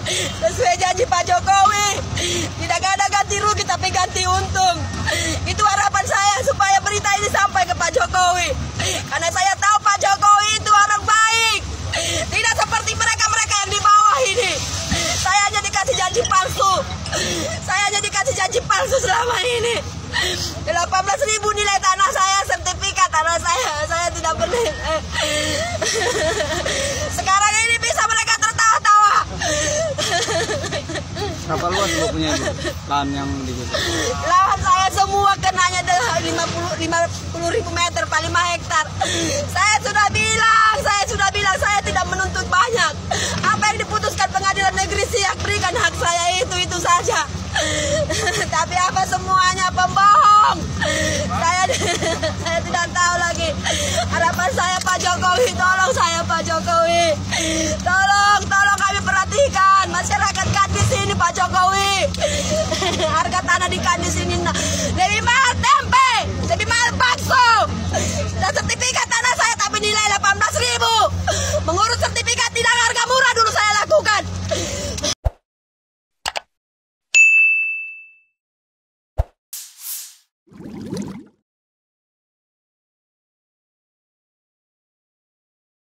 Sesuai janji Pak Jokowi, tidak ada ganti rugi tapi ganti untung. Itu harapan saya supaya berita ini sampai ke Pak Jokowi. Karena saya tahu Pak Jokowi itu orang baik. Tidak seperti mereka-mereka yang di bawah ini. Saya hanya dikasih janji palsu. Saya hanya dikasih janji palsu selama ini. 18.000 nilai tanah saya, sertifikat tanah saya tidak bernilai. Sekarang ini bisa mereka tertawa-tawa. Berapa luas Bu punya Ibu? Lahan yang dijual? Lahan saya semua kenanya 50.000 meter, 5 hektar. Saya sudah bilang saya tidak menuntut banyak. Apa yang diputuskan pengadilan negeri Siak, berikan hak saya itu saja. Tapi apa semuanya pembohong. Saya